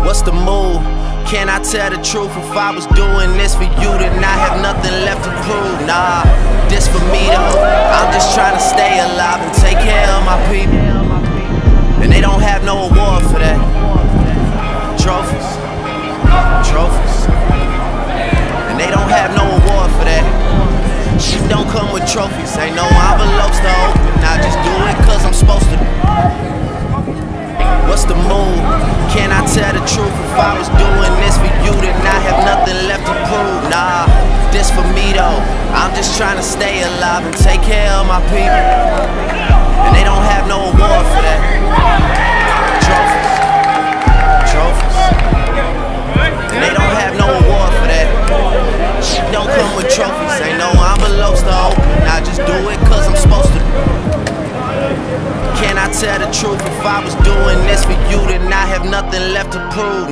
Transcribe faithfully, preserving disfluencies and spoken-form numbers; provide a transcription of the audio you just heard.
What's the move? Can I tell the truth? If I was doing this for you, then I have nothing left to prove. Nah, this for me though. I'm just trying to stay alive and take care of my people. And they don't have no award for that. Trophies, trophies. And they don't have no award for that. Shit don't come with trophies. Ain't no envelopes to open. I just do it cause I'm supposed to. What's the move? Can I tell the truth? If I was doing this for you, then I have nothing left to prove. Nah, this for me though. I'm just trying to stay alive and take care of my people. And they don't have no award for that. Trophies, trophies. And they don't have no award for that. Shit don't come with trophies. Ain't no envelopes to open. I just do it cause I'm supposed to. Can I tell the truth? If I was doing this for you, then I have nothing left to prove.